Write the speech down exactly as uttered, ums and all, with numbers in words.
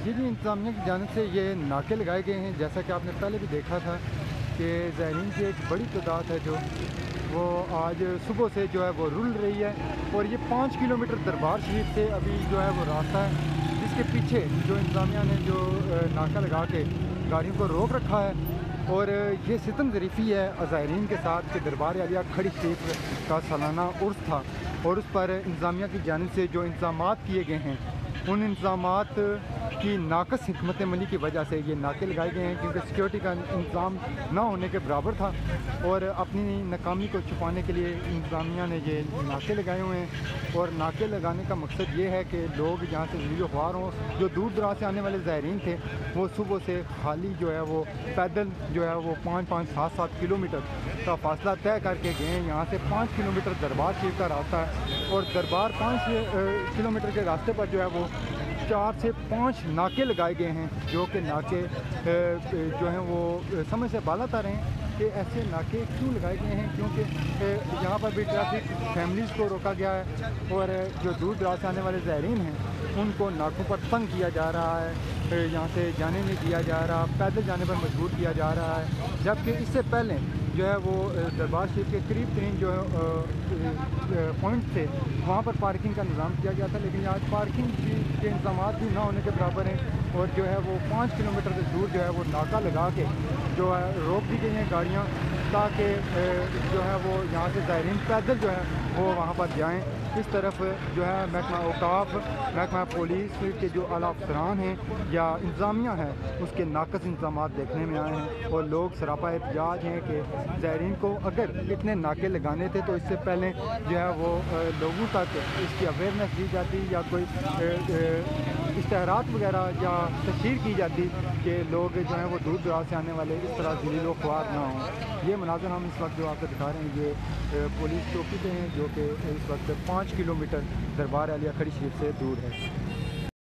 یہ بھی انتظامیہ کی جانب سے یہ ناکے لگائے گئے ہیں، جیسا کہ آپ نے پہلے بھی دیکھا تھا کہ زائرین کی ایک بڑی تعداد ہے جو وہ آج صبح سے جو ہے وہ رل رہی ہے، اور یہ پانچ کلومیٹر دربار شریف سے ابھی جو ہے وہ راستہ ہے جس کے پیچھے جو انتظامیہ نے جو ناکہ لگا کے گاڑیوں کو روک رکھا ہے، اور یہ ستم ظریفی ہے زائرین کے ساتھ کہ دربار عالیہ کھڑی شریف کا سالانہ عرس تھا، اور اس پر انتظامیہ کی جانب سے جو انتظامات کیے گئے ہیں ان انتظامات کی ناقص حکمت عملی کی وجہ سے یہ ناکے لگائے گئے ہیں، کیونکہ سیکیورٹی کا انتظام نہ ہونے کے برابر تھا، اور اپنی ناکامی کو چھپانے کے لیے انتظامیہ نے یہ ناکے لگائے ہوئے ہیں۔ اور ناکے لگانے کا مقصد یہ ہے کہ لوگ جہاں سے ذلیل و خوار ہوں، جو دور دراز سے آنے والے زائرین تھے وہ صبح سے خالی جو ہے وہ پیدل جو ہے وہ پانچ پانچ سات سات کلومیٹر کا فاصلہ طے کر کے گئے ہیں۔ یہاں سے پانچ کلومیٹر دربار شریف کا راستہ ہے، اور دربار پانچ کلومیٹر کے راستے پر جو ہے وہ چار سے پانچ ناکے لگائے گئے ہیں، جو کہ ناکے جو ہیں وہ سمجھ سے بالا تر ہیں کہ ایسے ناکے کیوں لگائے گئے ہیں، کیونکہ یہاں پر بھی ٹریفک فیملیز کو روکا گیا ہے، اور جو دور دراز سے آنے والے زائرین ہیں ان کو ناکوں پر تنگ کیا جا رہا ہے، یہاں سے جانے نہیں دیا جا رہا، پیدل جانے پر مجبور کیا جا رہا ہے، جبکہ اس سے پہلے جو ہے وہ دربار شریف کے قریب ترین جو پوائنٹ تھے وہاں پر پارکنگ کا نظام کیا گیا تھا، لیکن آج پارکنگ کے انتظامات بھی نہ ہونے کے برابر ہیں، اور جو ہے وہ پانچ کلومیٹر سے دور جو ہے وہ ناکہ لگا کے جو ہے روک دی گئی ہیں گاڑیاں، تاکہ جو ہے وہ یہاں سے زائرین پیدل جو ہے وہ وہاں پر جائیں۔ اس طرف جو ہے محکمہ اوقاف، محکمہ پولیس کے جو اعلیٰ افسران ہیں یا انتظامیہ ہے اس کے ناقص انتظامات دیکھنے میں آئے ہیں، اور لوگ سراپا احتجاج ہیں کہ زائرین کو اگر اتنے ناکے لگانے تھے تو اس سے پہلے جو ہے وہ لوگوں تک اس کی اویئرنیس دی جاتی یا کوئی اشتہارات وغیرہ یا تشہیر کی جاتی کہ لوگ جو ہیں وہ دور دراز سے آنے والے اس طرح ذلیل و خوار نہ ہوں۔ یہ مناظر ہم اس وقت جو آپ کو دکھا رہے ہیں یہ پولیس چوکی پہ ہیں، جو کہ اس وقت پانچ کلومیٹر دربار عالیہ کھڑی شریف سے دور ہے۔